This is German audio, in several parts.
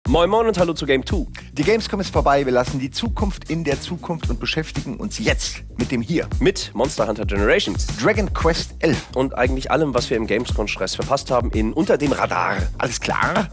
Moin Moin und hallo zu Game 2. Die Gamescom ist vorbei, wir lassen die Zukunft in der Zukunft und beschäftigen uns jetzt mit dem Hier. Mit Monster Hunter Generations, Dragon Quest 11. und eigentlich allem, was wir im Gamescom-Stress verpasst haben, in Unter dem Radar. Alles klar?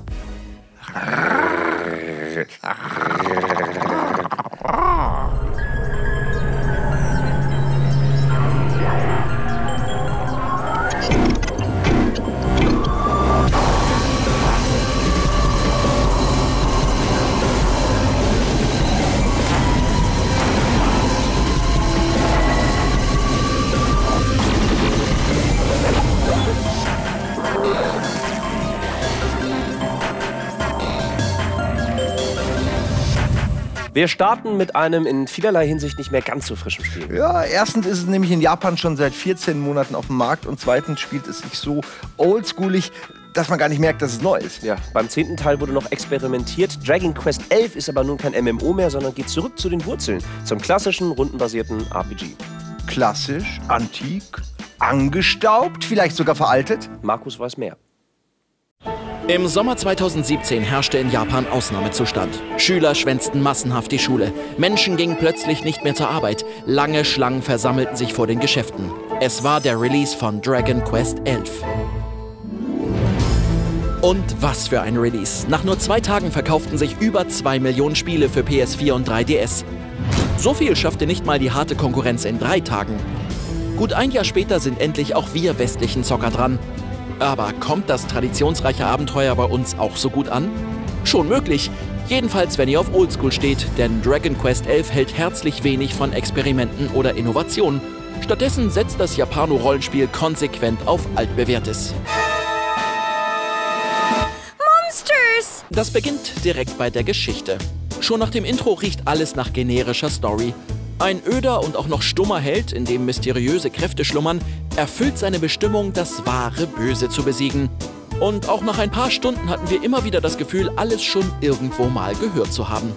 Wir starten mit einem in vielerlei Hinsicht nicht mehr ganz so frischen Spiel. Ja, erstens ist es nämlich in Japan schon seit 14 Monaten auf dem Markt und zweitens spielt es sich so oldschoolig, dass man gar nicht merkt, dass es neu ist. Ja, beim 10. Teil wurde noch experimentiert. Dragon Quest 11 ist aber nun kein MMO mehr, sondern geht zurück zu den Wurzeln, zum klassischen, rundenbasierten RPG. Klassisch, antik, angestaubt, vielleicht sogar veraltet. Markus weiß mehr. Im Sommer 2017 herrschte in Japan Ausnahmezustand. Schüler schwänzten massenhaft die Schule. Menschen gingen plötzlich nicht mehr zur Arbeit. Lange Schlangen versammelten sich vor den Geschäften. Es war der Release von Dragon Quest 11. Und was für ein Release. Nach nur 2 Tagen verkauften sich über 2 Millionen Spiele für PS4 und 3DS. So viel schaffte nicht mal die harte Konkurrenz in 3 Tagen. Gut ein Jahr später sind endlich auch wir westlichen Zocker dran. Aber kommt das traditionsreiche Abenteuer bei uns auch so gut an? Schon möglich. Jedenfalls, wenn ihr auf Oldschool steht, denn Dragon Quest 11 hält herzlich wenig von Experimenten oder Innovationen. Stattdessen setzt das Japano-Rollenspiel konsequent auf Altbewährtes. Monsters! Das beginnt direkt bei der Geschichte. Schon nach dem Intro riecht alles nach generischer Story. Ein öder und auch noch stummer Held, in dem mysteriöse Kräfte schlummern, erfüllt seine Bestimmung, das wahre Böse zu besiegen. Und auch nach ein paar Stunden hatten wir immer wieder das Gefühl, alles schon irgendwo mal gehört zu haben.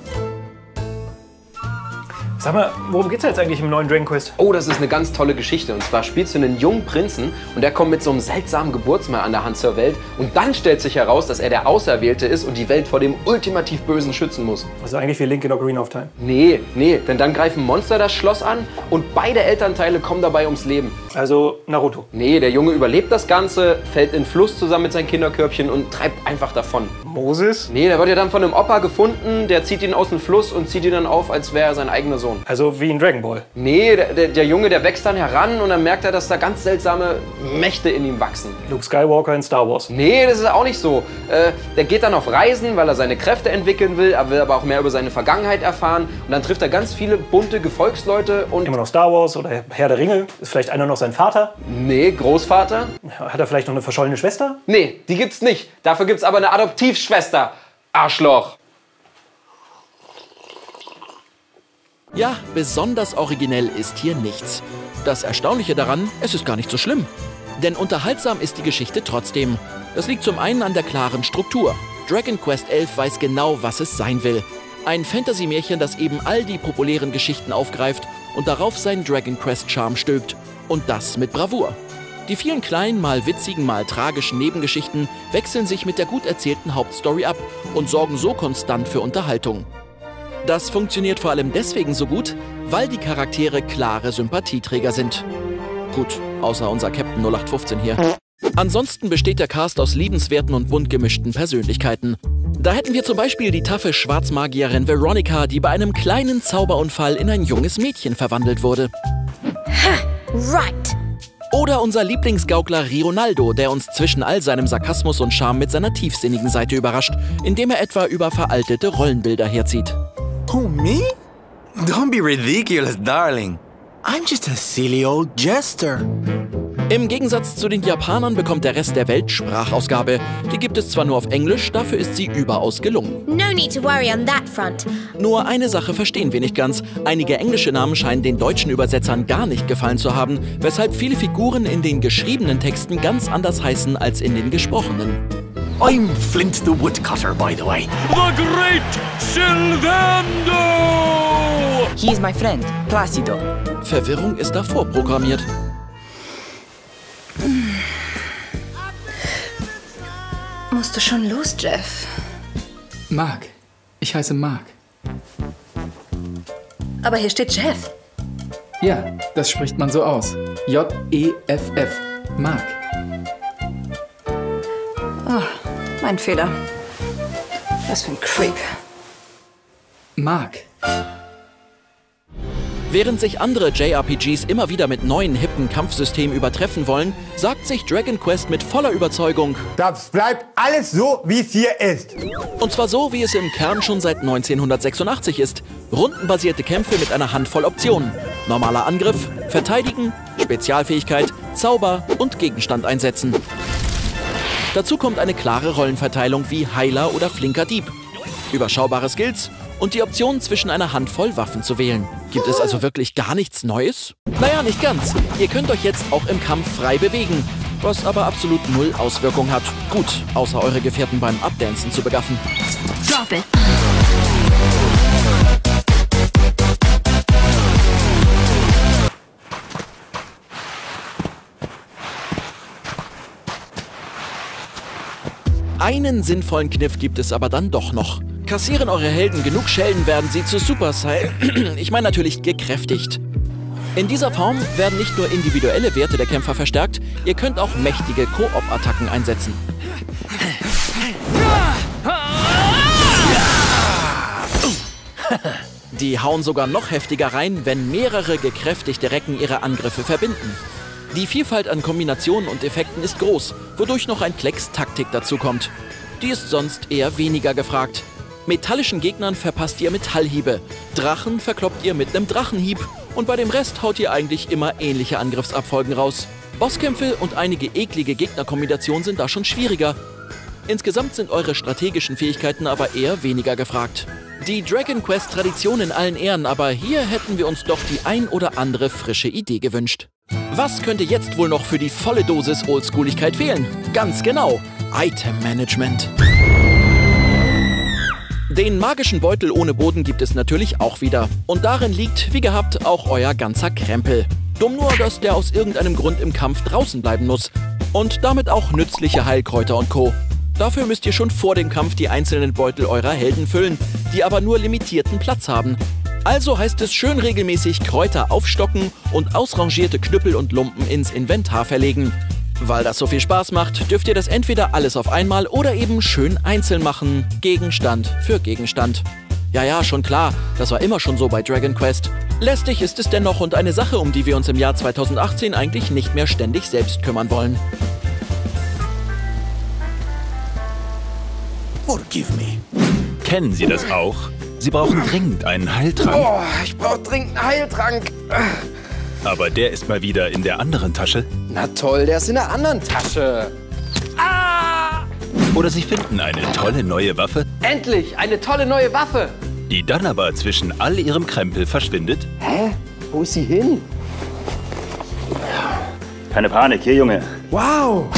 Sag mal, worum geht's jetzt eigentlich im neuen Dragon Quest? Oh, das ist eine ganz tolle Geschichte. Und zwar spielst du einen jungen Prinzen und der kommt mit so einem seltsamen Geburtsmal an der Hand zur Welt. Und dann stellt sich heraus, dass er der Auserwählte ist und die Welt vor dem ultimativ Bösen schützen muss. Also eigentlich wie Link in Ocarina of Time. Nee, denn dann greifen Monster das Schloss an und beide Elternteile kommen dabei ums Leben. Also Naruto. Nee, der Junge überlebt das Ganze, fällt in den Fluss zusammen mit seinem Kinderkörbchen und treibt einfach davon. Moses? Nee, der wird ja dann von einem Opa gefunden, der zieht ihn aus dem Fluss und zieht ihn dann auf, als wäre er sein eigener Sohn. Also wie in Dragon Ball. Nee, der Junge, der wächst dann heran und dann merkt er, dass da ganz seltsame Mächte in ihm wachsen. Luke Skywalker in Star Wars. Nee, das ist auch nicht so. Der geht dann auf Reisen, weil er seine Kräfte entwickeln will, er will aber auch mehr über seine Vergangenheit erfahren. Und dann trifft er ganz viele bunte Gefolgsleute und... Immer noch Star Wars oder Herr der Ringe? Ist vielleicht einer noch sein Vater? Nee, Großvater? Hat er vielleicht noch eine verschollene Schwester? Nee, die gibt's nicht. Dafür gibt's aber eine Adoptivschwester. Arschloch. Ja, besonders originell ist hier nichts. Das Erstaunliche daran, es ist gar nicht so schlimm. Denn unterhaltsam ist die Geschichte trotzdem. Das liegt zum einen an der klaren Struktur. Dragon Quest 11 weiß genau, was es sein will. Ein Fantasy-Märchen, das eben all die populären Geschichten aufgreift und darauf seinen Dragon Quest-Charme stülpt. Und das mit Bravour. Die vielen kleinen, mal witzigen, mal tragischen Nebengeschichten wechseln sich mit der gut erzählten Hauptstory ab und sorgen so konstant für Unterhaltung. Das funktioniert vor allem deswegen so gut, weil die Charaktere klare Sympathieträger sind. Gut, außer unser Captain 0815 hier. Ansonsten besteht der Cast aus liebenswerten und bunt gemischten Persönlichkeiten. Da hätten wir zum Beispiel die taffe Schwarzmagierin Veronica, die bei einem kleinen Zauberunfall in ein junges Mädchen verwandelt wurde. Right. Oder unser Lieblingsgaukler Rionaldo, der uns zwischen all seinem Sarkasmus und Charme mit seiner tiefsinnigen Seite überrascht, indem er etwa über veraltete Rollenbilder herzieht. Who, me? Don't be ridiculous, darling. I'm just a silly old jester. Im Gegensatz zu den Japanern bekommt der Rest der Welt Sprachausgabe. Die gibt es zwar nur auf Englisch, dafür ist sie überaus gelungen. No need to worry on that front. Nur eine Sache verstehen wir nicht ganz. Einige englische Namen scheinen den deutschen Übersetzern gar nicht gefallen zu haben, weshalb viele Figuren in den geschriebenen Texten ganz anders heißen als in den gesprochenen. I'm Flint the Woodcutter, by the way. The Great Sylvando! He is my friend, Placido. Verwirrung ist davor programmiert. Musst du schon los, Jeff? Mark. Ich heiße Mark. Aber hier steht Jeff. Ja, das spricht man so aus. J-E-F-F. Mark. Oh, mein Fehler. Was für ein Creep. Mark. Während sich andere JRPGs immer wieder mit neuen, hippen Kampfsystemen übertreffen wollen, sagt sich Dragon Quest mit voller Überzeugung: Das bleibt alles so, wie es hier ist. Und zwar so, wie es im Kern schon seit 1986 ist. Rundenbasierte Kämpfe mit einer Handvoll Optionen. Normaler Angriff, Verteidigen, Spezialfähigkeit, Zauber und Gegenstand einsetzen. Dazu kommt eine klare Rollenverteilung wie Heiler oder flinker Dieb. Überschaubare Skills und die Option, zwischen einer Handvoll Waffen zu wählen. Gibt es also wirklich gar nichts Neues? Naja, nicht ganz. Ihr könnt euch jetzt auch im Kampf frei bewegen, was aber absolut null Auswirkung hat. Gut, außer eure Gefährten beim Updancen zu begaffen. Drop it. Einen sinnvollen Kniff gibt es aber dann doch noch. Kassieren eure Helden genug Schellen, werden sie zu Super Saiyan, ich meine natürlich gekräftigt. In dieser Form werden nicht nur individuelle Werte der Kämpfer verstärkt, ihr könnt auch mächtige Koop-Attacken einsetzen. Die hauen sogar noch heftiger rein, wenn mehrere gekräftigte Recken ihre Angriffe verbinden. Die Vielfalt an Kombinationen und Effekten ist groß, wodurch noch ein Klecks Taktik dazu kommt. Die ist sonst eher weniger gefragt. Metallischen Gegnern verpasst ihr Metallhiebe, Drachen verkloppt ihr mit einem Drachenhieb und bei dem Rest haut ihr eigentlich immer ähnliche Angriffsabfolgen raus. Bosskämpfe und einige eklige Gegnerkombinationen sind da schon schwieriger. Insgesamt sind eure strategischen Fähigkeiten aber eher weniger gefragt. Die Dragon Quest Tradition in allen Ehren, aber hier hätten wir uns doch die ein oder andere frische Idee gewünscht. Was könnte jetzt wohl noch für die volle Dosis Oldschooligkeit fehlen? Ganz genau, Item Management. Den magischen Beutel ohne Boden gibt es natürlich auch wieder. Und darin liegt, wie gehabt, auch euer ganzer Krempel. Dumm nur, dass der aus irgendeinem Grund im Kampf draußen bleiben muss. Und damit auch nützliche Heilkräuter und Co. Dafür müsst ihr schon vor dem Kampf die einzelnen Beutel eurer Helden füllen, die aber nur limitierten Platz haben. Also heißt es schön regelmäßig Kräuter aufstocken und ausrangierte Knüppel und Lumpen ins Inventar verlegen. Weil das so viel Spaß macht, dürft ihr das entweder alles auf einmal oder eben schön einzeln machen, Gegenstand für Gegenstand. Ja, schon klar, das war immer schon so bei Dragon Quest. Lästig ist es dennoch und eine Sache, um die wir uns im Jahr 2018 eigentlich nicht mehr ständig selbst kümmern wollen. Forgive me. Kennen Sie das auch? Sie brauchen dringend einen Heiltrank. Oh, ich brauche dringend einen Heiltrank. Aber der ist mal wieder in der anderen Tasche. Na toll, der ist in der anderen Tasche. Oder Sie finden eine tolle neue Waffe. Endlich, eine tolle neue Waffe. Die dann aber zwischen all Ihrem Krempel verschwindet. Hä? Wo ist sie hin? Keine Panik, hier, Junge. Wow.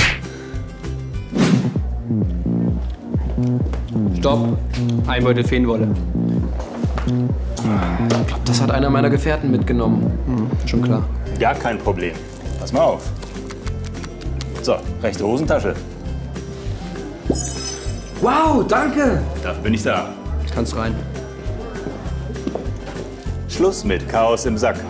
Stopp. Ein Beutel Feenwolle. Ich glaube, das hat einer meiner Gefährten mitgenommen. Schon klar. Ja, kein Problem. Pass mal auf. So, rechte Hosentasche. Wow, danke. Dafür bin ich da. Kannst rein. Schluss mit Chaos im Sack.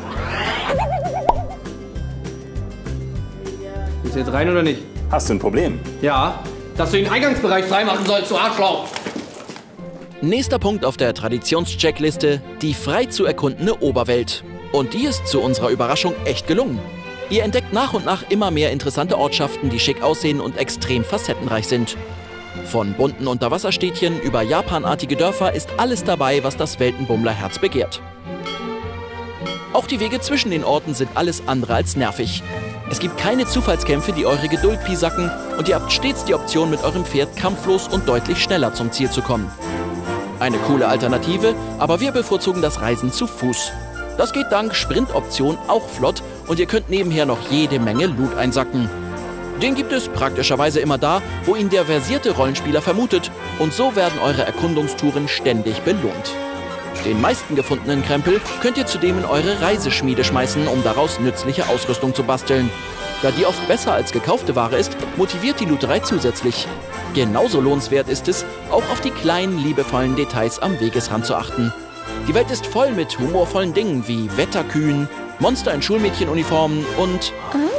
Willst du jetzt rein oder nicht? Hast du ein Problem? Ja. Dass du den Eingangsbereich freimachen sollst, du Arschloch. Nächster Punkt auf der Traditionscheckliste, die frei zu erkundene Oberwelt. Und die ist zu unserer Überraschung echt gelungen. Ihr entdeckt nach und nach immer mehr interessante Ortschaften, die schick aussehen und extrem facettenreich sind. Von bunten Unterwasserstädtchen über japanartige Dörfer ist alles dabei, was das Weltenbummlerherz begehrt. Auch die Wege zwischen den Orten sind alles andere als nervig. Es gibt keine Zufallskämpfe, die eure Geduld piesacken und ihr habt stets die Option, mit eurem Pferd kampflos und deutlich schneller zum Ziel zu kommen. Eine coole Alternative, aber wir bevorzugen das Reisen zu Fuß. Das geht dank Sprintoption auch flott und ihr könnt nebenher noch jede Menge Loot einsacken. Den gibt es praktischerweise immer da, wo ihn der versierte Rollenspieler vermutet und so werden eure Erkundungstouren ständig belohnt. Den meisten gefundenen Krempel könnt ihr zudem in eure Reiseschmiede schmeißen, um daraus nützliche Ausrüstung zu basteln. Da die oft besser als gekaufte Ware ist, motiviert die Looterei zusätzlich. Genauso lohnenswert ist es, auch auf die kleinen, liebevollen Details am Wegesrand zu achten. Die Welt ist voll mit humorvollen Dingen wie Wetterkühen, Monster in Schulmädchenuniformen und...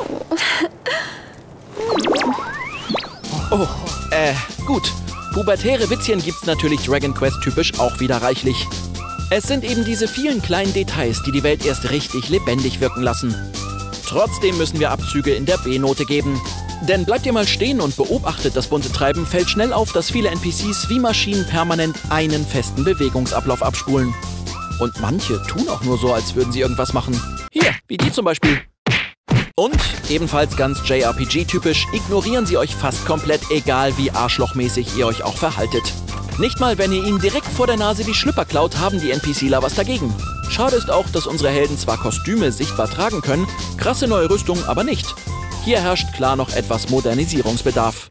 Oh, gut. Pubertäre Witzchen gibt's natürlich Dragon Quest typisch auch wieder reichlich. Es sind eben diese vielen kleinen Details, die die Welt erst richtig lebendig wirken lassen. Trotzdem müssen wir Abzüge in der B-Note geben. Denn bleibt ihr mal stehen und beobachtet das bunte Treiben, fällt schnell auf, dass viele NPCs wie Maschinen permanent einen festen Bewegungsablauf abspulen. Und manche tun auch nur so, als würden sie irgendwas machen. Hier, wie die zum Beispiel. Und, ebenfalls ganz JRPG-typisch, ignorieren sie euch fast komplett, egal wie arschlochmäßig ihr euch auch verhaltet. Nicht mal, wenn ihr ihnen direkt vor der Nase die Schlüpper klaut, haben die NPCler was dagegen. Schade ist auch, dass unsere Helden zwar Kostüme sichtbar tragen können, krasse neue Rüstung aber nicht. Hier herrscht klar noch etwas Modernisierungsbedarf.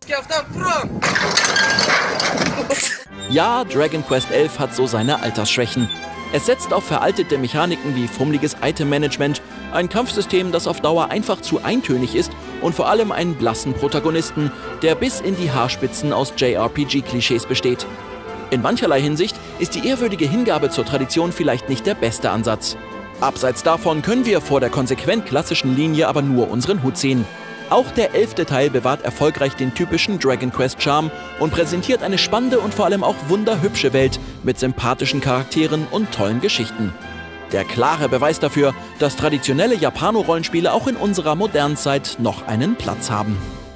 Ja, Dragon Quest 11 hat so seine Altersschwächen. Es setzt auf veraltete Mechaniken wie fummeliges Item-Management, ein Kampfsystem, das auf Dauer einfach zu eintönig ist und vor allem einen blassen Protagonisten, der bis in die Haarspitzen aus JRPG-Klischees besteht. In mancherlei Hinsicht ist die ehrwürdige Hingabe zur Tradition vielleicht nicht der beste Ansatz. Abseits davon können wir vor der konsequent klassischen Linie aber nur unseren Hut ziehen. Auch der 11. Teil bewahrt erfolgreich den typischen Dragon Quest Charme und präsentiert eine spannende und vor allem auch wunderhübsche Welt mit sympathischen Charakteren und tollen Geschichten. Der klare Beweis dafür, dass traditionelle Japano-Rollenspiele auch in unserer modernen Zeit noch einen Platz haben.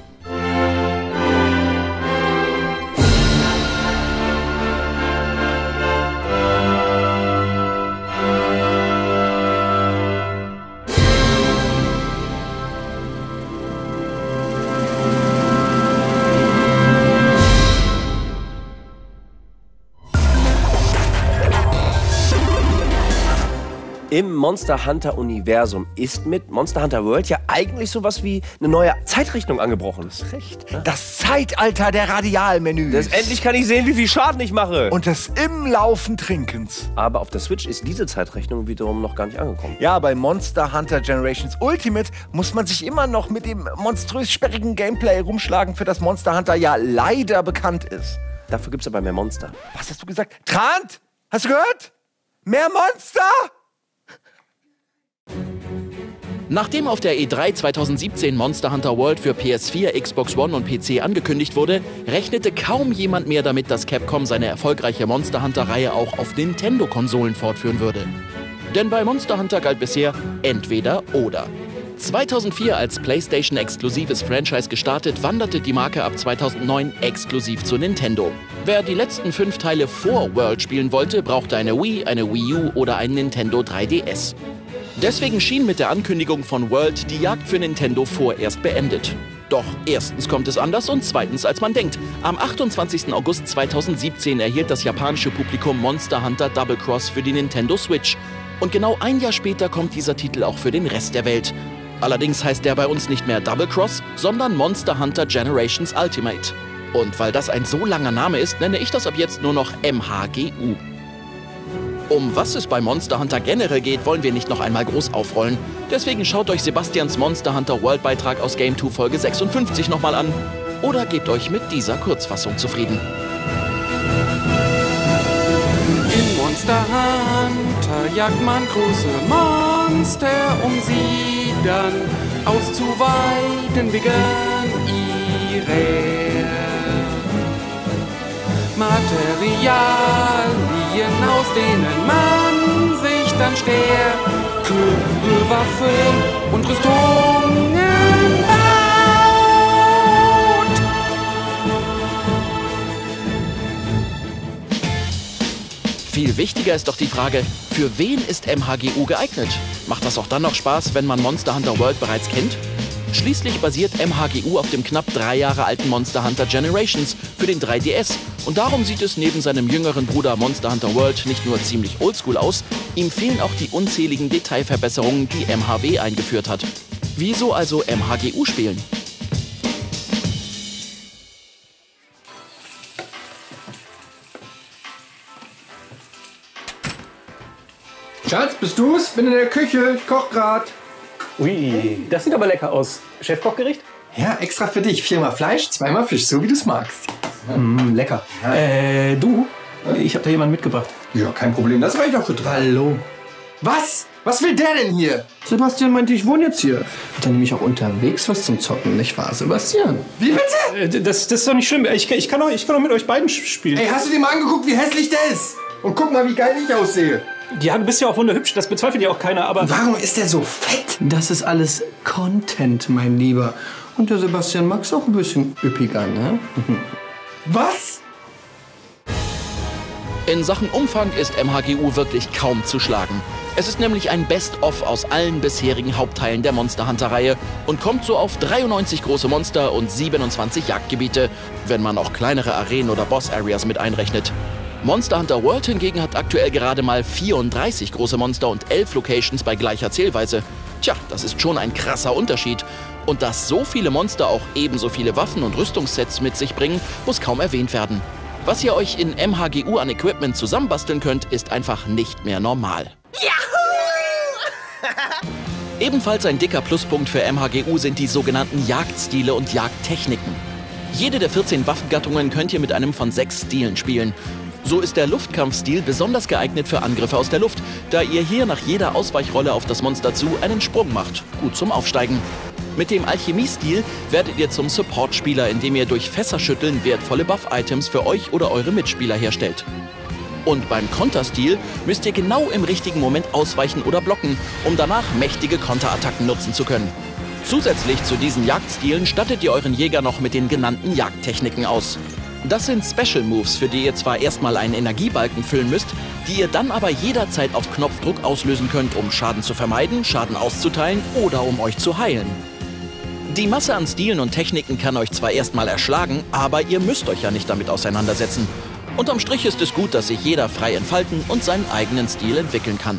Im Monster Hunter Universum ist mit Monster Hunter World ja eigentlich sowas wie eine neue Zeitrechnung angebrochen. Das ist recht. Das Zeitalter der Radialmenüs. Endlich kann ich sehen, wie viel Schaden ich mache. Und des im Laufen Trinkens. Aber auf der Switch ist diese Zeitrechnung wiederum noch gar nicht angekommen. Ja, bei Monster Hunter Generations Ultimate muss man sich immer noch mit dem monströs sperrigen Gameplay rumschlagen, für das Monster Hunter ja leider bekannt ist. Dafür gibt's aber mehr Monster. Was hast du gesagt? Trant? Hast du gehört? Mehr Monster? Nachdem auf der E3 2017 Monster Hunter World für PS4, Xbox One und PC angekündigt wurde, rechnete kaum jemand mehr damit, dass Capcom seine erfolgreiche Monster Hunter-Reihe auch auf Nintendo-Konsolen fortführen würde. Denn bei Monster Hunter galt bisher entweder oder. 2004 als PlayStation-exklusives Franchise gestartet, wanderte die Marke ab 2009 exklusiv zu Nintendo. Wer die letzten 5 Teile vor World spielen wollte, brauchte eine Wii, eine Wii U oder einen Nintendo 3DS. Deswegen schien mit der Ankündigung von World die Jagd für Nintendo vorerst beendet. Doch erstens kommt es anders und zweitens als man denkt. Am 28. August 2017 erhielt das japanische Publikum Monster Hunter Double Cross für die Nintendo Switch. Und genau ein Jahr später kommt dieser Titel auch für den Rest der Welt. Allerdings heißt der bei uns nicht mehr Double Cross, sondern Monster Hunter Generations Ultimate. Und weil das ein so langer Name ist, nenne ich das ab jetzt nur noch MHGU. Um was es bei Monster Hunter generell geht, wollen wir nicht noch einmal groß aufrollen. Deswegen schaut euch Sebastians Monster Hunter World Beitrag aus Game 2 Folge 56 nochmal an. Oder gebt euch mit dieser Kurzfassung zufrieden. In Monster Hunter jagt man große Monster, um sie dann auszuweiten wegen ihrer Materialien, aus denen man sich dann Stärke, Waffen und Rüstungen baut. Viel wichtiger ist doch die Frage, für wen ist MHGU geeignet? Macht das auch dann noch Spaß, wenn man Monster Hunter World bereits kennt? Schließlich basiert MHGU auf dem knapp 3 Jahre alten Monster Hunter Generations für den 3DS. Und darum sieht es neben seinem jüngeren Bruder Monster Hunter World nicht nur ziemlich oldschool aus, ihm fehlen auch die unzähligen Detailverbesserungen, die MHW eingeführt hat. Wieso also MHGU spielen? Schatz, bist du's? Bin in der Küche, ich koch grad. Ui, das sieht aber lecker aus. Chefkochgericht? Ja, extra für dich. 4-mal Fleisch, 2-mal Fisch, so wie du es magst. Lecker. Du, ich habe da jemanden mitgebracht. Ja, kein Problem, das reicht auch für 3. Hallo. Was? Was will der denn hier? Sebastian meinte, ich wohne jetzt hier. Hat er nämlich auch unterwegs was zum Zocken, nicht wahr, Sebastian? Wie bitte? Das ist doch nicht schlimm. Ich kann doch mit euch beiden spielen. Ey, hast du dir mal angeguckt, wie hässlich der ist? Und guck mal, wie geil ich aussehe. Ja, du bist ja auch wunderhübsch, das bezweifelt ja auch keiner, aber... Warum ist der so fett? Das ist alles Content, mein Lieber. Und der Sebastian mag's auch ein bisschen üppiger, ne? Was? In Sachen Umfang ist MHGU wirklich kaum zu schlagen. Es ist nämlich ein Best-of aus allen bisherigen Hauptteilen der Monster Hunter-Reihe und kommt so auf 93 große Monster und 27 Jagdgebiete, wenn man auch kleinere Arenen oder Boss-Areas mit einrechnet. Monster Hunter World hingegen hat aktuell gerade mal 34 große Monster und 11 Locations bei gleicher Zählweise. Tja, das ist schon ein krasser Unterschied. Und dass so viele Monster auch ebenso viele Waffen und Rüstungssets mit sich bringen, muss kaum erwähnt werden. Was ihr euch in MHGU an Equipment zusammenbasteln könnt, ist einfach nicht mehr normal. Ebenfalls ein dicker Pluspunkt für MHGU sind die sogenannten Jagdstile und Jagdtechniken. Jede der 14 Waffengattungen könnt ihr mit einem von 6 Stilen spielen. So ist der Luftkampfstil besonders geeignet für Angriffe aus der Luft, da ihr hier nach jeder Ausweichrolle auf das Monster zu einen Sprung macht. Gut zum Aufsteigen. Mit dem Alchemiestil werdet ihr zum Support-Spieler, indem ihr durch Fässerschütteln wertvolle Buff-Items für euch oder eure Mitspieler herstellt. Und beim Konterstil müsst ihr genau im richtigen Moment ausweichen oder blocken, um danach mächtige Konterattacken nutzen zu können. Zusätzlich zu diesen Jagdstilen stattet ihr euren Jäger noch mit den genannten Jagdtechniken aus. Das sind Special Moves, für die ihr zwar erstmal einen Energiebalken füllen müsst, die ihr dann aber jederzeit auf Knopfdruck auslösen könnt, um Schaden zu vermeiden, Schaden auszuteilen oder um euch zu heilen. Die Masse an Stilen und Techniken kann euch zwar erstmal erschlagen, aber ihr müsst euch ja nicht damit auseinandersetzen. Unterm Strich ist es gut, dass sich jeder frei entfalten und seinen eigenen Stil entwickeln kann.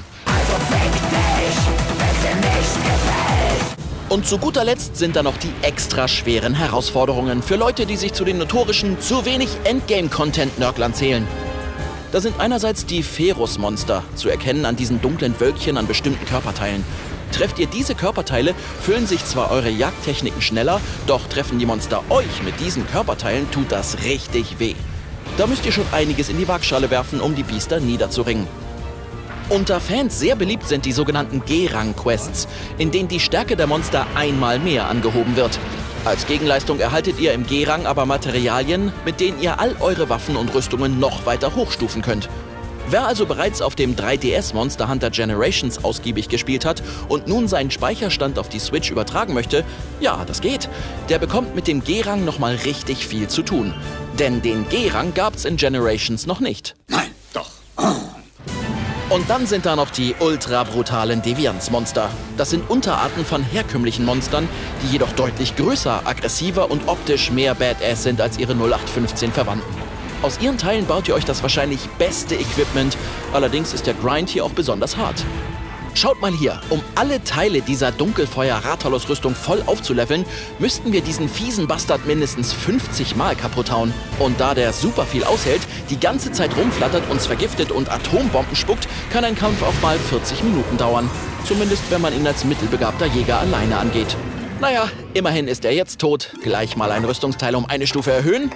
Und zu guter Letzt sind da noch die extra schweren Herausforderungen für Leute, die sich zu den notorischen zu wenig Endgame-Content-Nörglern zählen. Da sind einerseits die Ferus-Monster, zu erkennen an diesen dunklen Wölkchen an bestimmten Körperteilen. Trefft ihr diese Körperteile, füllen sich zwar eure Jagdtechniken schneller, doch treffen die Monster euch mit diesen Körperteilen, tut das richtig weh. Da müsst ihr schon einiges in die Waagschale werfen, um die Biester niederzuringen. Unter Fans sehr beliebt sind die sogenannten G-Rang-Quests, in denen die Stärke der Monster einmal mehr angehoben wird. Als Gegenleistung erhaltet ihr im G-Rang aber Materialien, mit denen ihr all eure Waffen und Rüstungen noch weiter hochstufen könnt. Wer also bereits auf dem 3DS Monster Hunter Generations ausgiebig gespielt hat und nun seinen Speicherstand auf die Switch übertragen möchte, ja, das geht. Der bekommt mit dem G-Rang nochmal richtig viel zu tun. Denn den G-Rang gab's in Generations noch nicht. Nein, doch. Und dann sind da noch die ultra brutalen Devianzmonster. Das sind Unterarten von herkömmlichen Monstern, die jedoch deutlich größer, aggressiver und optisch mehr Badass sind als ihre 0815 Verwandten. Aus ihren Teilen baut ihr euch das wahrscheinlich beste Equipment, allerdings ist der Grind hier auch besonders hart. Schaut mal hier, um alle Teile dieser Dunkelfeuer-Rathalos-Rüstung voll aufzuleveln, müssten wir diesen fiesen Bastard mindestens 50 Mal kaputt hauen. Und da der super viel aushält, die ganze Zeit rumflattert, uns vergiftet und Atombomben spuckt, kann ein Kampf auch mal 40 Minuten dauern. Zumindest wenn man ihn als mittelbegabter Jäger alleine angeht. Naja, immerhin ist er jetzt tot. Gleich mal ein Rüstungsteil um eine Stufe erhöhen.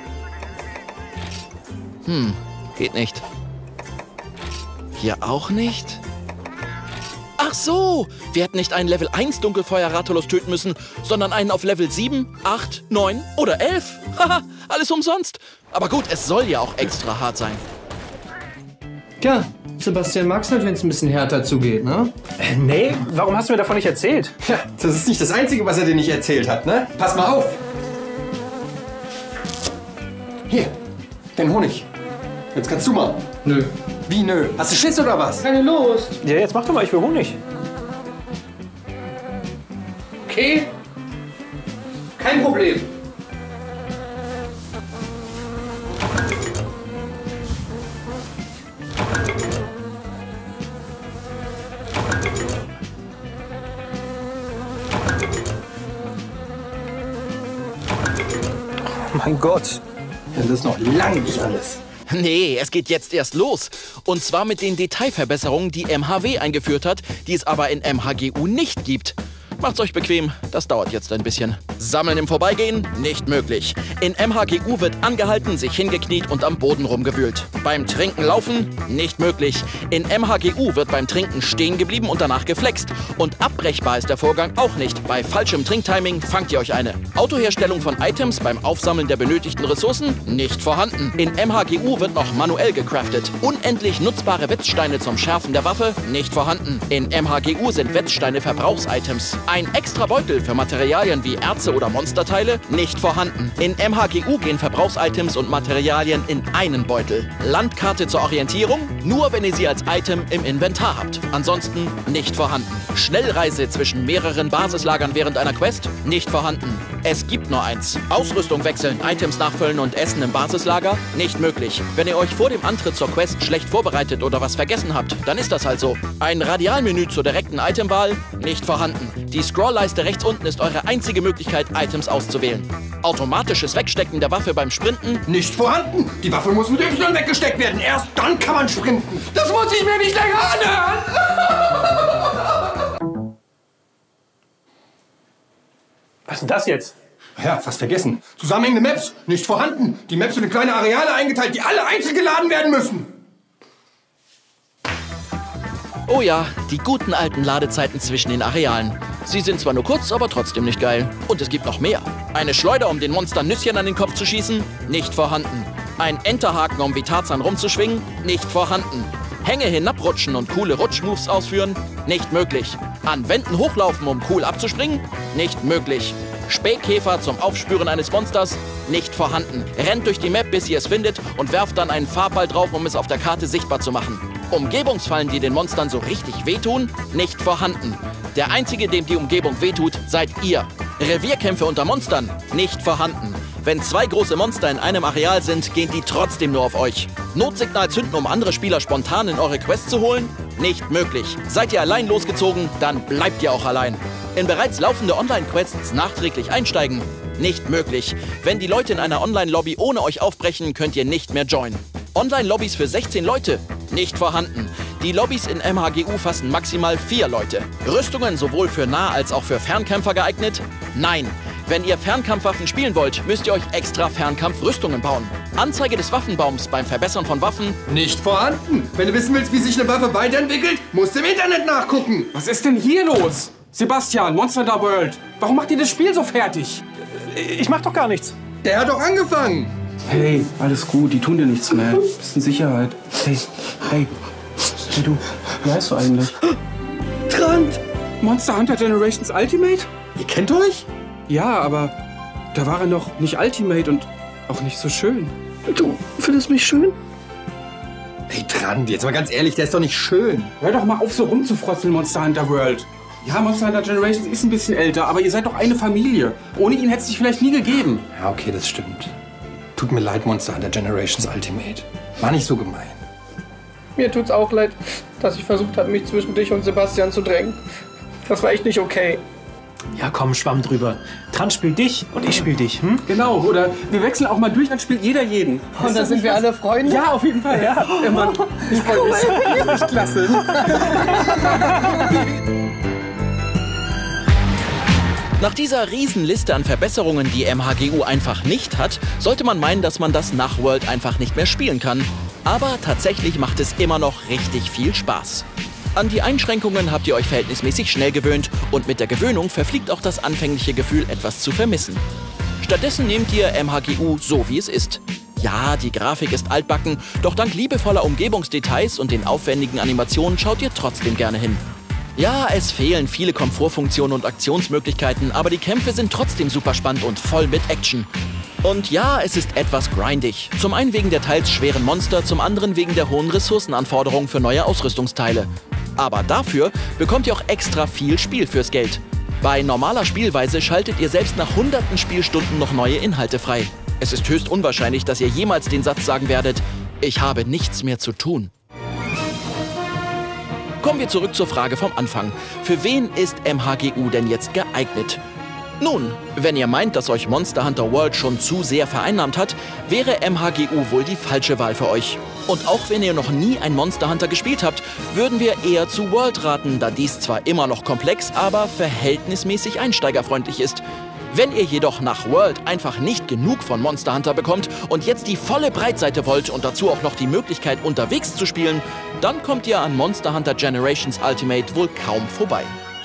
Geht nicht. Hier auch nicht? Ach so, wir hätten nicht einen Level 1 Dunkelfeuer-Rathalos töten müssen, sondern einen auf Level 7, 8, 9 oder 11. Haha, alles umsonst. Aber gut, es soll ja auch extra hart sein. Tja, Sebastian mag's halt, wenn es ein bisschen härter zugeht, ne? Nee, warum hast du mir davon nicht erzählt? Ja, das ist nicht das Einzige, was er dir nicht erzählt hat, ne? Pass mal auf! Hier, den Honig. Jetzt kannst du mal. Nö. Wie nö? Hast du Schiss oder was? Keine Lust. Ja, jetzt mach doch mal, ich will Honig. Okay. Kein Problem. Oh mein Gott. Das ist noch lange nicht alles. Nee, es geht jetzt erst los. Und zwar mit den Detailverbesserungen, die MHW eingeführt hat, die es aber in MHGU nicht gibt. Macht's euch bequem, das dauert jetzt ein bisschen. Sammeln im Vorbeigehen? Nicht möglich. In MHGU wird angehalten, sich hingekniet und am Boden rumgewühlt. Beim Trinken laufen? Nicht möglich. In MHGU wird beim Trinken stehen geblieben und danach geflext. Und abbrechbar ist der Vorgang auch nicht. Bei falschem Trinktiming fangt ihr euch eine. Autoherstellung von Items beim Aufsammeln der benötigten Ressourcen? Nicht vorhanden. In MHGU wird noch manuell gecraftet. Unendlich nutzbare Wetzsteine zum Schärfen der Waffe? Nicht vorhanden. In MHGU sind Wetzsteine Verbrauchsitems. Ein extra Beutel für Materialien wie Erze oder Monsterteile? Nicht vorhanden. In MHGU gehen Verbrauchsitems und Materialien in einen Beutel. Landkarte zur Orientierung? Nur wenn ihr sie als Item im Inventar habt. Ansonsten nicht vorhanden. Schnellreise zwischen mehreren Basislagern während einer Quest? Nicht vorhanden. Es gibt nur eins. Ausrüstung wechseln, Items nachfüllen und essen im Basislager? Nicht möglich. Wenn ihr euch vor dem Antritt zur Quest schlecht vorbereitet oder was vergessen habt, dann ist das halt so. Ein Radialmenü zur direkten Itemwahl? Nicht vorhanden. Die Scrollleiste rechts unten ist eure einzige Möglichkeit, Items auszuwählen. Automatisches Wegstecken der Waffe beim Sprinten? Nicht vorhanden. Die Waffe muss mit Y weggesteckt werden. Erst dann kann man sprinten. Das muss ich mir nicht länger anhören. Was ist denn das jetzt? Ja, fast vergessen. Zusammenhängende Maps, nicht vorhanden. Die Maps sind in kleine Areale eingeteilt, die alle einzeln geladen werden müssen. Oh ja, die guten alten Ladezeiten zwischen den Arealen. Sie sind zwar nur kurz, aber trotzdem nicht geil. Und es gibt noch mehr. Eine Schleuder, um den Monstern Nüsschen an den Kopf zu schießen? Nicht vorhanden. Ein Enterhaken, um wie Tarzan rumzuschwingen? Nicht vorhanden. Hänge hinabrutschen und coole Rutschmoves ausführen? Nicht möglich. An Wänden hochlaufen, um cool abzuspringen? Nicht möglich. Spähkäfer zum Aufspüren eines Monsters? Nicht vorhanden. Rennt durch die Map, bis ihr es findet und werft dann einen Farbball drauf, um es auf der Karte sichtbar zu machen. Umgebungsfallen, die den Monstern so richtig wehtun? Nicht vorhanden. Der Einzige, dem die Umgebung wehtut, seid ihr. Revierkämpfe unter Monstern? Nicht vorhanden. Wenn zwei große Monster in einem Areal sind, gehen die trotzdem nur auf euch. Notsignal zünden, um andere Spieler spontan in eure Quest zu holen? Nicht möglich. Seid ihr allein losgezogen, dann bleibt ihr auch allein. In bereits laufende Online-Quests nachträglich einsteigen? Nicht möglich. Wenn die Leute in einer Online-Lobby ohne euch aufbrechen, könnt ihr nicht mehr joinen. Online-Lobbys für 16 Leute? Nicht vorhanden. Die Lobbys in MHGU fassen maximal 4 Leute. Rüstungen sowohl für Nah- als auch für Fernkämpfer geeignet? Nein. Wenn ihr Fernkampfwaffen spielen wollt, müsst ihr euch extra Fernkampfrüstungen bauen. Anzeige des Waffenbaums beim Verbessern von Waffen? Nicht vorhanden. Wenn du wissen willst, wie sich eine Waffe weiterentwickelt, musst du im Internet nachgucken. Was ist denn hier los? Sebastian, Monster Hunter World, warum macht ihr das Spiel so fertig? Ich mach doch gar nichts. Der hat doch angefangen. Hey, alles gut, die tun dir nichts mehr. Bist in Sicherheit. Hey du, wie heißt du eigentlich? Trant! Monster Hunter Generations Ultimate? Ihr kennt euch? Ja, aber da war er noch nicht Ultimate und auch nicht so schön. Du findest mich schön? Hey Trant, jetzt mal ganz ehrlich, der ist doch nicht schön. Hör doch mal auf, so rumzufrotzeln, Monster Hunter World. Ja, Monster Hunter Generations ist ein bisschen älter, aber ihr seid doch eine Familie. Ohne ihn hätte es sich vielleicht nie gegeben. Ja, okay, das stimmt. Tut mir leid, Monster Hunter Generations Ultimate. War nicht so gemein. Mir tut's auch leid, dass ich versucht habe, mich zwischen dich und Sebastian zu drängen. Das war echt nicht okay. Ja, komm, Schwamm drüber. Trant spielt dich und ich spiel dich, hm? Genau, oder wir wechseln auch mal durch, dann spielt jeder jeden. Und dann sind wir alle Freunde? Ja, auf jeden Fall, ja. Mann, ich freue mich. Echt klasse. Nach dieser Riesenliste an Verbesserungen, die MHGU einfach nicht hat, sollte man meinen, dass man das nach World einfach nicht mehr spielen kann. Aber tatsächlich macht es immer noch richtig viel Spaß. An die Einschränkungen habt ihr euch verhältnismäßig schnell gewöhnt und mit der Gewöhnung verfliegt auch das anfängliche Gefühl, etwas zu vermissen. Stattdessen nehmt ihr MHGU so, wie es ist. Ja, die Grafik ist altbacken, doch dank liebevoller Umgebungsdetails und den aufwendigen Animationen schaut ihr trotzdem gerne hin. Ja, es fehlen viele Komfortfunktionen und Aktionsmöglichkeiten, aber die Kämpfe sind trotzdem super spannend und voll mit Action. Und ja, es ist etwas grindig. Zum einen wegen der teils schweren Monster, zum anderen wegen der hohen Ressourcenanforderungen für neue Ausrüstungsteile. Aber dafür bekommt ihr auch extra viel Spiel fürs Geld. Bei normaler Spielweise schaltet ihr selbst nach hunderten Spielstunden noch neue Inhalte frei. Es ist höchst unwahrscheinlich, dass ihr jemals den Satz sagen werdet, ich habe nichts mehr zu tun. Kommen wir zurück zur Frage vom Anfang. Für wen ist MHGU denn jetzt geeignet? Nun, wenn ihr meint, dass euch Monster Hunter World schon zu sehr vereinnahmt hat, wäre MHGU wohl die falsche Wahl für euch. Und auch wenn ihr noch nie ein Monster Hunter gespielt habt, würden wir eher zu World raten, da dies zwar immer noch komplex, aber verhältnismäßig einsteigerfreundlich ist. Wenn ihr jedoch nach World einfach nicht genug von Monster Hunter bekommt und jetzt die volle Breitseite wollt und dazu auch noch die Möglichkeit unterwegs zu spielen, dann kommt ihr an Monster Hunter Generations Ultimate wohl kaum vorbei.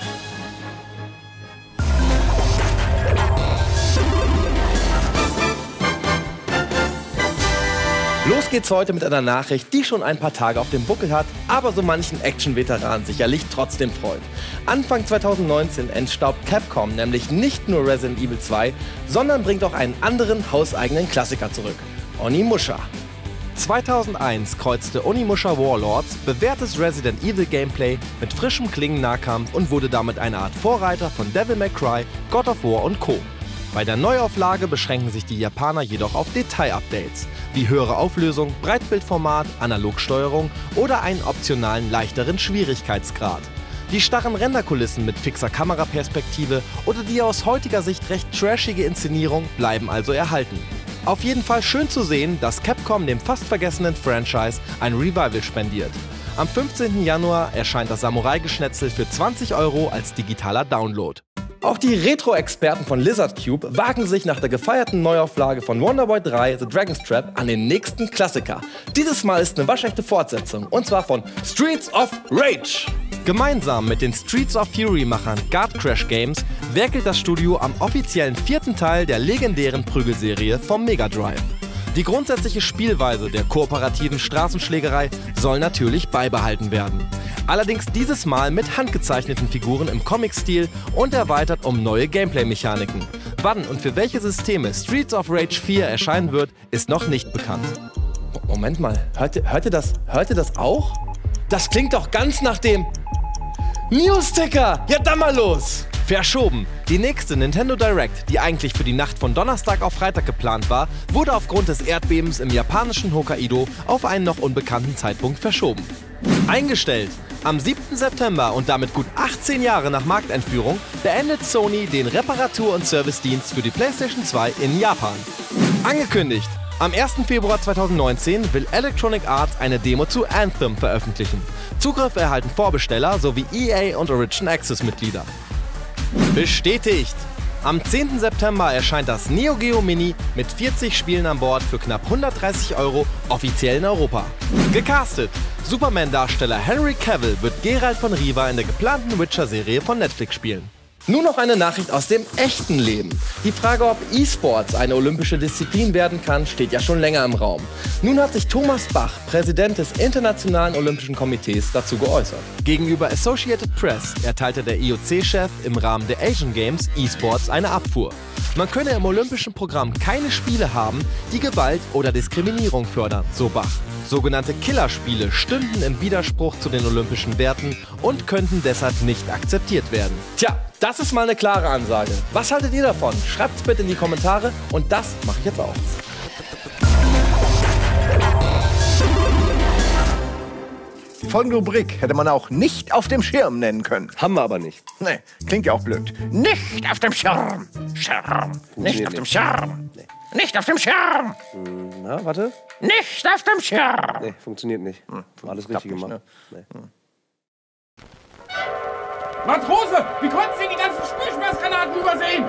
Los geht's heute mit einer Nachricht, die schon ein paar Tage auf dem Buckel hat, aber so manchen Action-Veteran sicherlich trotzdem freut. Anfang 2019 entstaubt Capcom nämlich nicht nur Resident Evil 2, sondern bringt auch einen anderen hauseigenen Klassiker zurück: Onimusha. 2001 kreuzte Onimusha Warlords bewährtes Resident Evil Gameplay mit frischem Klingen-Nahkampf und wurde damit eine Art Vorreiter von Devil May Cry, God of War und Co. Bei der Neuauflage beschränken sich die Japaner jedoch auf Detail-Updates, wie höhere Auflösung, Breitbildformat, Analogsteuerung oder einen optionalen leichteren Schwierigkeitsgrad. Die starren Renderkulissen mit fixer Kameraperspektive oder die aus heutiger Sicht recht trashige Inszenierung bleiben also erhalten. Auf jeden Fall schön zu sehen, dass Capcom dem fast vergessenen Franchise ein Revival spendiert. Am 15. Januar erscheint das Samurai-Geschnetzel für 20 € als digitaler Download. Auch die Retro-Experten von Lizard Cube wagen sich nach der gefeierten Neuauflage von Wonder Boy 3 The Dragon's Trap an den nächsten Klassiker. Dieses Mal ist eine waschechte Fortsetzung, und zwar von Streets of Rage. Gemeinsam mit den Streets of Fury-Machern Guard Crash Games werkelt das Studio am offiziellen 4. Teil der legendären Prügelserie vom Mega Drive. Die grundsätzliche Spielweise der kooperativen Straßenschlägerei soll natürlich beibehalten werden. Allerdings dieses Mal mit handgezeichneten Figuren im Comic-Stil und erweitert um neue Gameplay-Mechaniken. Wann und für welche Systeme Streets of Rage 4 erscheinen wird, ist noch nicht bekannt. Moment mal, hört ihr das auch? Das klingt doch ganz nach dem News-Ticker! Ja, dann mal los! Verschoben. Die nächste Nintendo Direct, die eigentlich für die Nacht von Donnerstag auf Freitag geplant war, wurde aufgrund des Erdbebens im japanischen Hokkaido auf einen noch unbekannten Zeitpunkt verschoben. Eingestellt. Am 7. September und damit gut 18 Jahre nach Markteinführung beendet Sony den Reparatur- und Servicedienst für die PlayStation 2 in Japan. Angekündigt. Am 1. Februar 2019 will Electronic Arts eine Demo zu Anthem veröffentlichen. Zugriff erhalten Vorbesteller sowie EA und Origin Access-Mitglieder. Bestätigt! Am 10. September erscheint das Neo Geo Mini mit 40 Spielen an Bord für knapp 130 € offiziell in Europa. Gecastet! Superman-Darsteller Henry Cavill wird Geralt von Riva in der geplanten Witcher-Serie von Netflix spielen. Nun noch eine Nachricht aus dem echten Leben. Die Frage, ob E-Sports eine olympische Disziplin werden kann, steht ja schon länger im Raum. Nun hat sich Thomas Bach, Präsident des Internationalen Olympischen Komitees, dazu geäußert. Gegenüber Associated Press erteilte der IOC-Chef im Rahmen der Asian Games E-Sports eine Abfuhr. Man könne im olympischen Programm keine Spiele haben, die Gewalt oder Diskriminierung fördern, so Bach. Sogenannte Killerspiele stünden im Widerspruch zu den olympischen Werten und könnten deshalb nicht akzeptiert werden. Tja, das ist mal eine klare Ansage. Was haltet ihr davon? Schreibt's bitte in die Kommentare, und das mache ich jetzt auch. Die folgende Rubrik hätte man auch nicht auf dem Schirm nennen können. Haben wir aber nicht. Nee, klingt ja auch blöd. Nicht auf dem Schirm. Schirm. Nicht auf dem Schirm. Nee. Nicht auf dem Schirm. Na, warte. Nicht auf dem Schirm. Nee, funktioniert nicht. Alles richtig gemacht. Ne? Nee. Matrose, wie konnten Sie die ganzen Sprühschmerzgranaten übersehen?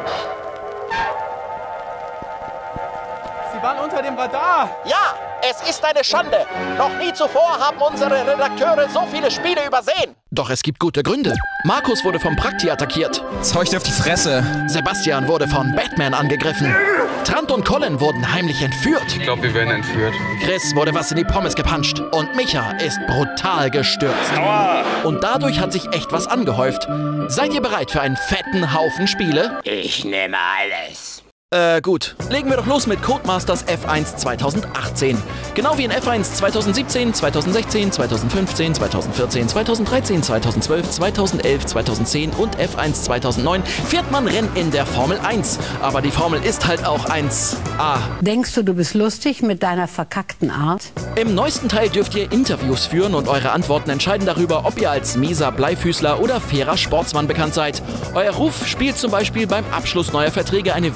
Sie waren unter dem Radar. Ja, es ist eine Schande. Noch nie zuvor haben unsere Redakteure so viele Spiele übersehen. Doch es gibt gute Gründe. Markus wurde vom Prakti attackiert. Jetzt hau ich dir auf die Fresse. Sebastian wurde von Batman angegriffen. Trant und Colin wurden heimlich entführt. Ich glaube, wir werden entführt. Chris wurde was in die Pommes gepanscht. Und Micha ist brutal gestürzt. Aua. Und dadurch hat sich echt was angehäuft. Seid ihr bereit für einen fetten Haufen Spiele? Ich nehme alles. Gut. Legen wir doch los mit Codemasters F1 2018. Genau wie in F1 2017, 2016, 2015, 2014, 2013, 2012, 2011, 2010 und F1 2009 fährt man Rennen in der Formel 1. Aber die Formel ist halt auch 1A. Denkst du, du bist lustig mit deiner verkackten Art? Im neuesten Teil dürft ihr Interviews führen und eure Antworten entscheiden darüber, ob ihr als mieser Bleifüßler oder fairer Sportsmann bekannt seid. Euer Ruf spielt zum Beispiel beim Abschluss neuer Verträge eine wichtige Rolle.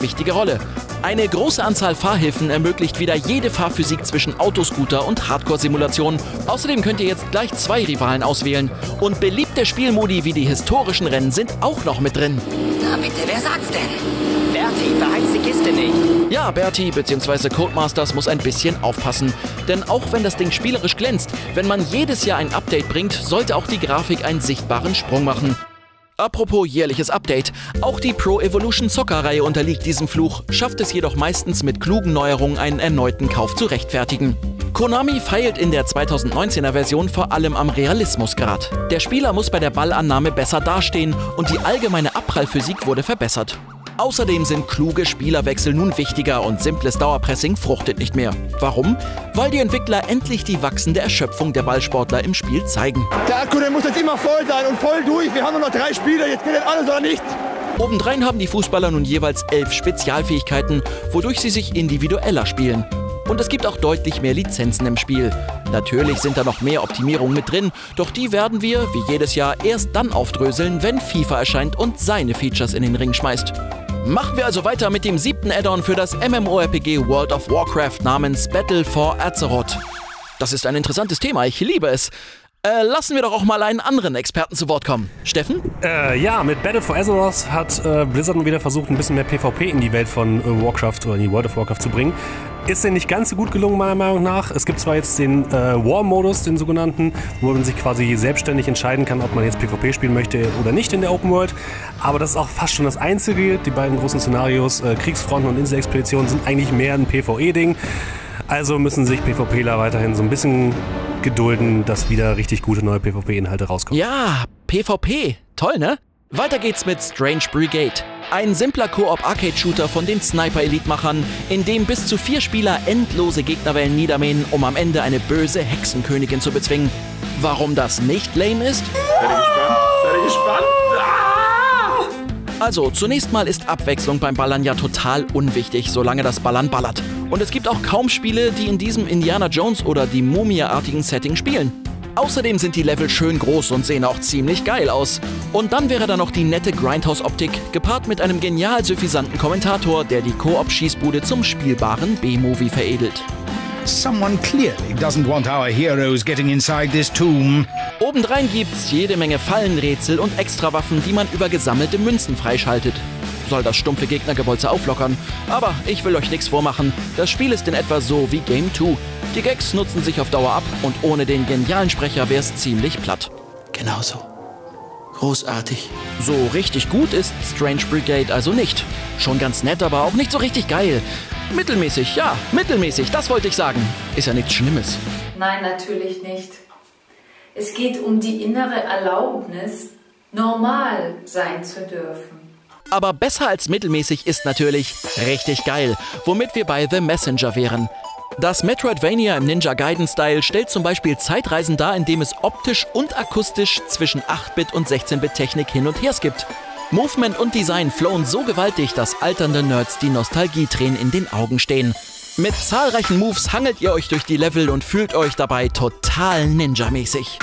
Rolle. Eine große Anzahl Fahrhilfen ermöglicht wieder jede Fahrphysik zwischen Autoscooter und Hardcore-Simulation. Außerdem könnt ihr jetzt gleich 2 Rivalen auswählen. Und beliebte Spielmodi wie die historischen Rennen sind auch noch mit drin. Na bitte, wer sagt's denn? Bertie, verheizt die Kiste nicht. Ja, Bertie bzw. Codemasters muss ein bisschen aufpassen. Denn auch wenn das Ding spielerisch glänzt, wenn man jedes Jahr ein Update bringt, sollte auch die Grafik einen sichtbaren Sprung machen. Apropos jährliches Update, auch die Pro Evolution Soccer-Reihe unterliegt diesem Fluch, schafft es jedoch meistens mit klugen Neuerungen einen erneuten Kauf zu rechtfertigen. Konami feilt in der 2019er Version vor allem am Realismusgrad. Der Spieler muss bei der Ballannahme besser dastehen und die allgemeine Abprallphysik wurde verbessert. Außerdem sind kluge Spielerwechsel nun wichtiger und simples Dauerpressing fruchtet nicht mehr. Warum? Weil die Entwickler endlich die wachsende Erschöpfung der Ballsportler im Spiel zeigen. Der Akku, der muss jetzt immer voll sein und voll durch. Wir haben nur noch 3 Spieler, jetzt geht das alles oder nicht. Obendrein haben die Fußballer nun jeweils 11 Spezialfähigkeiten, wodurch sie sich individueller spielen. Und es gibt auch deutlich mehr Lizenzen im Spiel. Natürlich sind da noch mehr Optimierungen mit drin, doch die werden wir, wie jedes Jahr, erst dann aufdröseln, wenn FIFA erscheint und seine Features in den Ring schmeißt. Machen wir also weiter mit dem 7. Add-on für das MMORPG World of Warcraft namens Battle for Azeroth. Das ist ein interessantes Thema, ich liebe es. Lassen wir doch auch mal einen anderen Experten zu Wort kommen. Steffen? Ja, mit Battle for Azeroth hat Blizzard mal wieder versucht, ein bisschen mehr PvP in die Welt von Warcraft oder in die World of Warcraft zu bringen. Ist denen nicht ganz so gut gelungen, meiner Meinung nach. Es gibt zwar jetzt den War-Modus, den sogenannten, wo man sich quasi selbstständig entscheiden kann, ob man jetzt PvP spielen möchte oder nicht in der Open World. Aber das ist auch fast schon das Einzige. Die beiden großen Szenarios, Kriegsfronten und Inselexpeditionen, sind eigentlich mehr ein PvE-Ding. Also müssen sich PvPler weiterhin so ein bisschen gedulden, dass wieder richtig gute neue PvP-Inhalte rauskommen. Ja, PvP. Toll, ne? Weiter geht's mit Strange Brigade. Ein simpler Koop-Arcade-Shooter von den Sniper-Elite-Machern, in dem bis zu 4 Spieler endlose Gegnerwellen niedermähen, um am Ende eine böse Hexenkönigin zu bezwingen. Warum das nicht lame ist? Seid ihr gespannt? Also, zunächst mal ist Abwechslung beim Ballern ja total unwichtig, solange das Ballern ballert. Und es gibt auch kaum Spiele, die in diesem Indiana Jones oder die Mumie-artigen Setting spielen. Außerdem sind die Level schön groß und sehen auch ziemlich geil aus. Und dann wäre da noch die nette Grindhouse-Optik, gepaart mit einem genial suffisanten Kommentator, der die Koop-Schießbude zum spielbaren B-Movie veredelt. Someone clearly doesn't want our heroes getting inside this tomb. Obendrein gibt's jede Menge Fallenrätsel und Extrawaffen, die man über gesammelte Münzen freischaltet. Soll das stumpfe Gegnergebolze auflockern. Aber ich will euch nichts vormachen. Das Spiel ist in etwa so wie Game 2. Die Gags nutzen sich auf Dauer ab und ohne den genialen Sprecher wär's ziemlich platt. Genauso. Großartig. So richtig gut ist Strange Brigade also nicht. Schon ganz nett, aber auch nicht so richtig geil. Mittelmäßig, ja, mittelmäßig, das wollte ich sagen. Ist ja nichts Schlimmes. Nein, natürlich nicht. Es geht um die innere Erlaubnis, normal sein zu dürfen. Aber besser als mittelmäßig ist natürlich richtig geil, womit wir bei The Messenger wären. Das Metroidvania im Ninja Gaiden-Style stellt zum Beispiel Zeitreisen dar, indem es optisch und akustisch zwischen 8-Bit und 16-Bit-Technik hin und her skippt. Movement und Design flowen so gewaltig, dass alternde Nerds die Nostalgietränen in den Augen stehen. Mit zahlreichen Moves hangelt ihr euch durch die Level und fühlt euch dabei total Ninja-mäßig.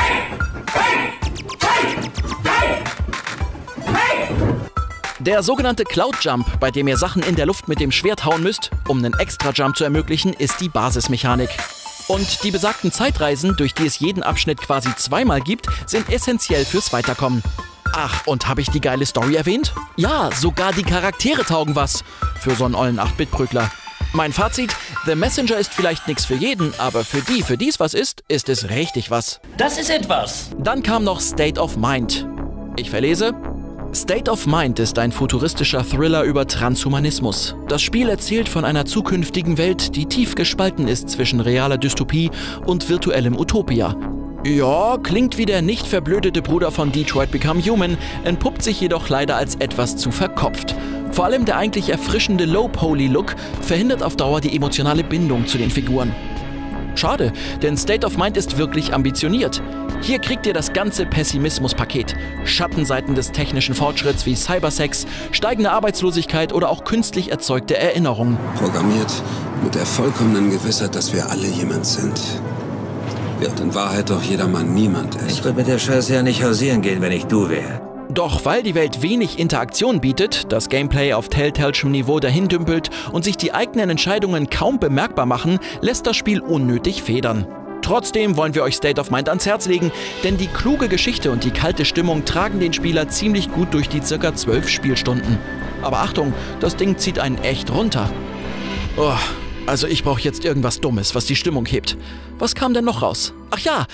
Der sogenannte Cloud Jump, bei dem ihr Sachen in der Luft mit dem Schwert hauen müsst, um einen Extra-Jump zu ermöglichen, ist die Basismechanik. Und die besagten Zeitreisen, durch die es jeden Abschnitt quasi zweimal gibt, sind essentiell fürs Weiterkommen. Ach, und habe ich die geile Story erwähnt? Ja, sogar die Charaktere taugen was. Für so einen ollen 8-Bit-Brückler. Mein Fazit, The Messenger ist vielleicht nichts für jeden, aber für die es was ist es richtig was. Das ist etwas. Dann kam noch State of Mind. Ich verlese. State of Mind ist ein futuristischer Thriller über Transhumanismus. Das Spiel erzählt von einer zukünftigen Welt, die tief gespalten ist zwischen realer Dystopie und virtuellem Utopia. Ja, klingt wie der nicht verblödete Bruder von Detroit Become Human, entpuppt sich jedoch leider als etwas zu verkopft. Vor allem der eigentlich erfrischende Low-Poly-Look verhindert auf Dauer die emotionale Bindung zu den Figuren. Schade, denn State of Mind ist wirklich ambitioniert. Hier kriegt ihr das ganze Pessimismus-Paket. Schattenseiten des technischen Fortschritts wie Cybersex, steigende Arbeitslosigkeit oder auch künstlich erzeugte Erinnerungen. Programmiert mit der vollkommenen Gewissheit, dass wir alle jemand sind. Wird in Wahrheit doch jedermann niemand ist. Ich würde mit der Scheiße ja nicht hausieren gehen, wenn ich du wäre. Doch weil die Welt wenig Interaktion bietet, das Gameplay auf Telltale'schem Niveau dahindümpelt und sich die eigenen Entscheidungen kaum bemerkbar machen, lässt das Spiel unnötig federn. Trotzdem wollen wir euch State of Mind ans Herz legen, denn die kluge Geschichte und die kalte Stimmung tragen den Spieler ziemlich gut durch die ca. 12 Spielstunden. Aber Achtung, das Ding zieht einen echt runter. Oh, also ich brauche jetzt irgendwas Dummes, was die Stimmung hebt. Was kam denn noch raus? Ach ja!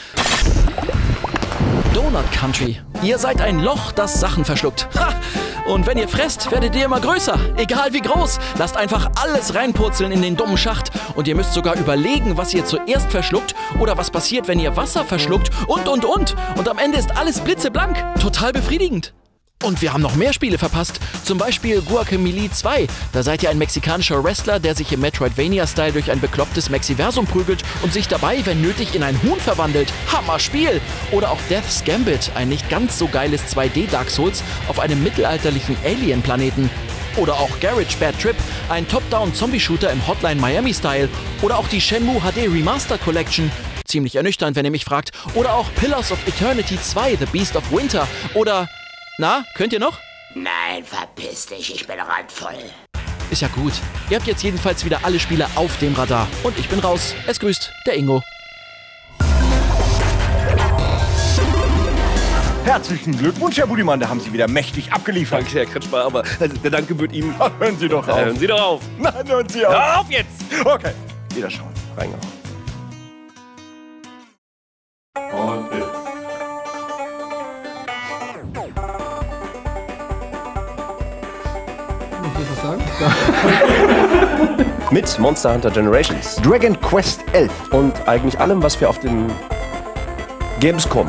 Donut Country. Ihr seid ein Loch, das Sachen verschluckt. Ha! Und wenn ihr fresst, werdet ihr immer größer. Egal wie groß. Lasst einfach alles reinpurzeln in den dummen Schacht. Und ihr müsst sogar überlegen, was ihr zuerst verschluckt oder was passiert, wenn ihr Wasser verschluckt und. Und am Ende ist alles blitzeblank. Total befriedigend. Und wir haben noch mehr Spiele verpasst. Zum Beispiel Guacamelee 2. Da seid ihr ein mexikanischer Wrestler, der sich im Metroidvania-Style durch ein beklopptes Mexiversum prügelt und sich dabei, wenn nötig, in ein Huhn verwandelt. Hammer-Spiel! Oder auch Death's Gambit, ein nicht ganz so geiles 2D-Dark Souls auf einem mittelalterlichen Alien-Planeten. Oder auch Garage Bad Trip, ein Top-Down-Zombie-Shooter im Hotline Miami-Style. Oder auch die Shenmue HD Remaster Collection. Ziemlich ernüchternd, wenn ihr mich fragt. Oder auch Pillars of Eternity 2, The Beast of Winter. Oder... Na, könnt ihr noch? Nein, verpiss dich, ich bin randvoll. Ist ja gut. Ihr habt jetzt jedenfalls wieder alle Spiele auf dem Radar. Und ich bin raus. Es grüßt der Ingo. Herzlichen Glückwunsch, Herr Budimann, da haben Sie wieder mächtig abgeliefert. Danke, Herr Kretschmer, aber der Dank gebührt Ihnen. Ach, hören Sie doch auf. Hören Sie doch auf. Nein, hören Sie auf. Hör auf jetzt! Okay, wieder schauen. Reingehauen. Und bitte. Mit Monster Hunter Generations, Dragon Quest 11 und eigentlich allem, was wir auf dem Gamescom.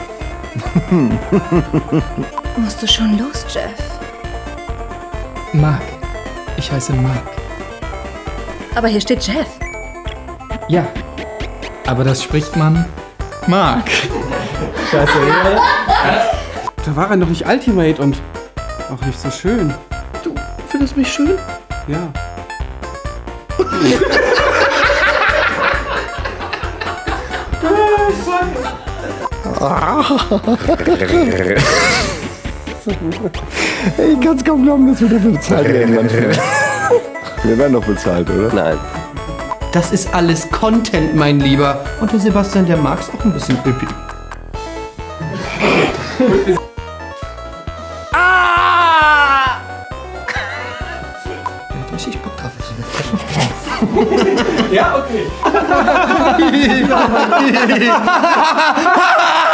Musst du schon los, Jeff? Mark. Ich heiße Mark. Aber hier steht Jeff. Ja. Aber das spricht man Mark. Scheiße, ja. Da war er noch nicht Ultimate und auch nicht so schön. Du findest mich schön? Ja. Ich kann's kaum glauben, dass wir dafür bezahlt werden. Wir werden doch bezahlt, oder? Nein. Das ist alles Content, mein Lieber. Und der Sebastian, der mag's auch ein bisschen pipi. Richtig Bock drauf. Ja, okay.